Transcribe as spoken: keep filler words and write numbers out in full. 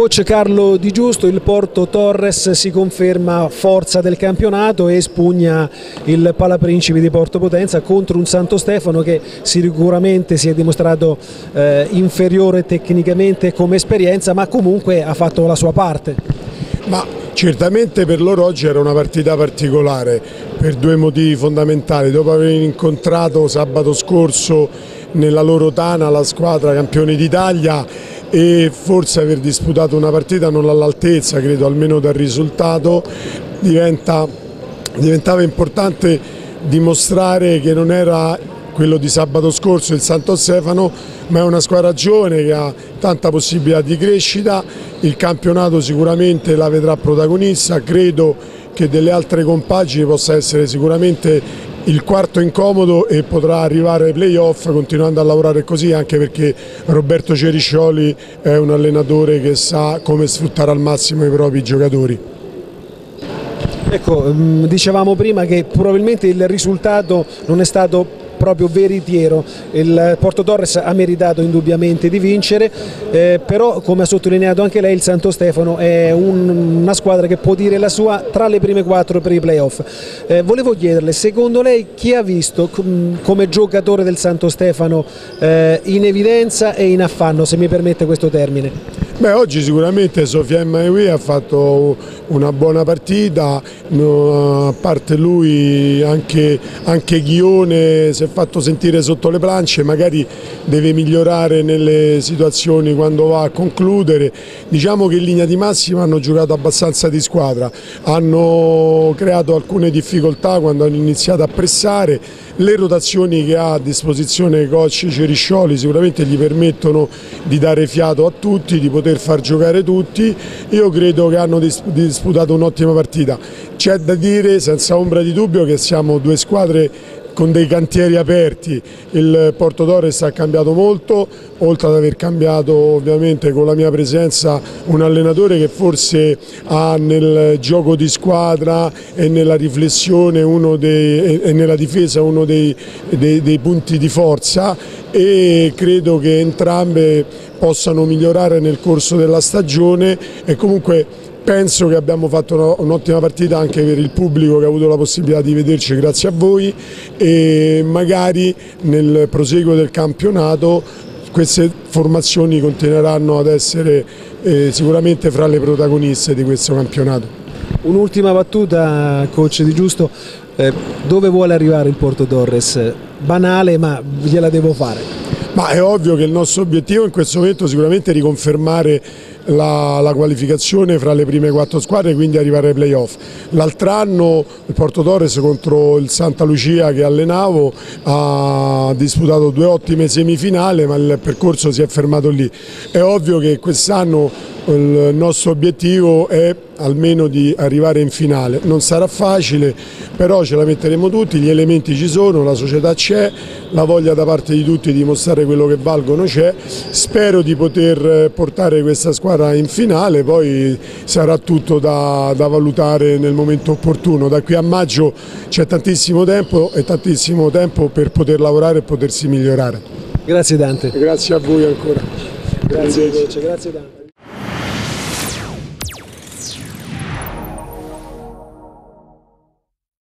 Coach Carlo Di Giusto, il Porto Torres si conferma forza del campionato e espugna il Palaprincipi di Porto Potenza contro un Santo Stefano che sicuramente si è dimostrato eh, inferiore tecnicamente come esperienza, ma comunque ha fatto la sua parte. Ma certamente per loro oggi era una partita particolare per due motivi fondamentali. Dopo aver incontrato sabato scorso nella loro tana la squadra campioni d'Italia e forse aver disputato una partita non all'altezza, credo, almeno dal risultato, diventa, diventava importante dimostrare che non era quello di sabato scorso il Santo Stefano, ma è una squadra giovane che ha tanta possibilità di crescita. Il campionato sicuramente la vedrà protagonista, credo che delle altre compagini possa essere sicuramente il quarto incomodo e potrà arrivare ai playoff continuando a lavorare così, anche perché Roberto Ceriscioli è un allenatore che sa come sfruttare al massimo i propri giocatori. Ecco, dicevamo prima che probabilmente il risultato non è stato proprio veritiero, il Porto Torres ha meritato indubbiamente di vincere, eh, però come ha sottolineato anche lei il Santo Stefano è un, una squadra che può dire la sua tra le prime quattro per i playoff. Eh, volevo chiederle, secondo lei chi ha visto com come giocatore del Santo Stefano eh, in evidenza e in affanno, se mi permette questo termine? Beh, oggi sicuramente Sofiane Maïwi ha fatto una buona partita, a parte lui anche, anche Ghione si è fatto sentire sotto le planche, magari deve migliorare nelle situazioni quando va a concludere. Diciamo che in linea di massima hanno giocato abbastanza di squadra, hanno creato alcune difficoltà quando hanno iniziato a pressare. Le rotazioni che ha a disposizione coach Ceriscioli sicuramente gli permettono di dare fiato a tutti, di poter far giocare tutti. Io credo che hanno disputato un'ottima partita. C'è da dire senza ombra di dubbio che siamo due squadre con dei cantieri aperti. Il Porto Torres ha cambiato molto, oltre ad aver cambiato ovviamente con la mia presenza un allenatore che forse ha nel gioco di squadra e nella riflessione uno dei, e nella difesa uno dei, dei, dei punti di forza, e credo che entrambe possano migliorare nel corso della stagione e comunque penso che abbiamo fatto un'ottima partita anche per il pubblico che ha avuto la possibilità di vederci grazie a voi, e magari nel proseguo del campionato queste formazioni continueranno ad essere eh, sicuramente fra le protagoniste di questo campionato. Un'ultima battuta, coach Di Giusto, eh, dove vuole arrivare il Porto Torres? Banale, ma gliela devo fare. Ma è ovvio che il nostro obiettivo in questo momento sicuramente è riconfermare La, la qualificazione fra le prime quattro squadre e quindi arrivare ai playoff. L'altro anno il Porto Torres contro il Santa Lucia che allenavo ha disputato due ottime semifinali, ma il percorso si è fermato lì. È ovvio che quest'anno il nostro obiettivo è almeno di arrivare in finale. Non sarà facile, però ce la metteremo tutti, gli elementi ci sono, la società c'è, la voglia da parte di tutti di dimostrare quello che valgono c'è. Spero di poter portare questa squadra in finale, poi sarà tutto da, da valutare nel momento opportuno. Da qui a maggio c'è tantissimo tempo e tantissimo tempo per poter lavorare e potersi migliorare. Grazie Dante. Grazie a voi ancora. Grazie, grazie Dante.